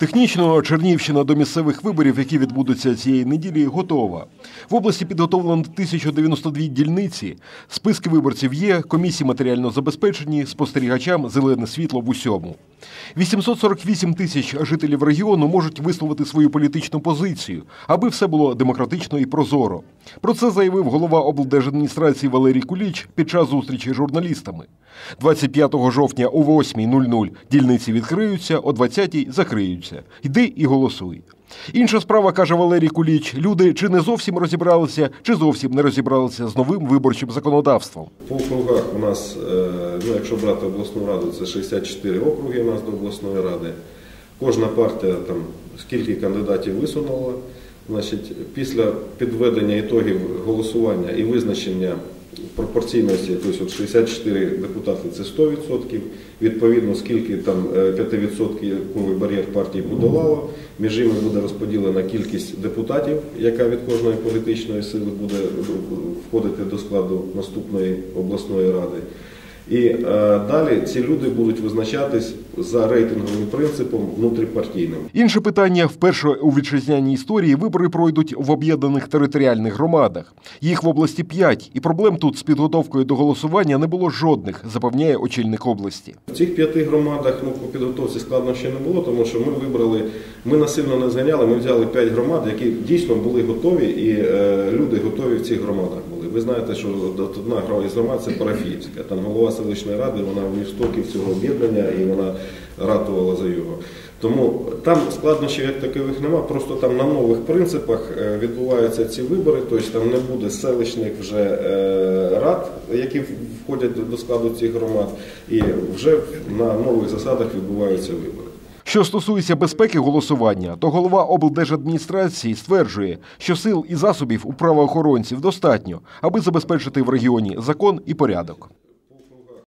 Технічно Чернігівщина до місцевих виборів, які відбудуться цієї неділі, готова. В області підготовлено 1092 дільниці, списки виборців є, комісії матеріально забезпечені, спостерігачам зелене світло в усьому. 848 тисяч жителів регіону можуть висловити свою політичну позицію, аби все було демократично і прозоро. Про це заявив голова облдержадміністрації Валерій Куліч під час зустрічі з журналістами. 25 жовтня о 8:00 дільниці відкриються, о 20:00 закриються. Йди і голосуй. Інша справа, каже Валерій Куліч, люди чи не зовсім розібралися, чи зовсім не розібралися з новим виборчим законодавством. По округах у нас, якщо брати обласну раду, це 64 округи у нас до обласної ради. Кожна партія там скільки кандидатів висунула. Значить, після підведення ітогів голосування і визначення пропорційності, тобто 64 депутати – це 100%, відповідно, скільки там 5% бар'єр партії подолало, між ними буде розподілена кількість депутатів, яка від кожної політичної сили буде входити до складу наступної обласної ради. І далі ці люди будуть визначатись за рейтинговим принципом внутріпартійним. Інше питання. Вперше у вітчизняній історії вибори пройдуть в об'єднаних територіальних громадах. Їх в області 5, і проблем тут з підготовкою до голосування не було жодних, запевняє очільник області. В цих 5 громадах по підготовці складно ще не було, тому що ми насильно не зганяли, ми взяли 5 громад, які дійсно були готові, і люди готові в цих громадах були. Ви знаєте, що одна із громад – це Парафіївська. Там голова селищної ради, вона в істоків цього об'єднання, і вона ратувала за його. Тому там складнощів як такових нема, просто там на нових принципах відбуваються ці вибори, тобто там не буде селищних вже рад, які входять до складу цих громад, і вже на нових засадах відбуваються вибори. Що стосується безпеки голосування, то голова облдержадміністрації стверджує, що сил і засобів у правоохоронців достатньо, аби забезпечити в регіоні закон і порядок.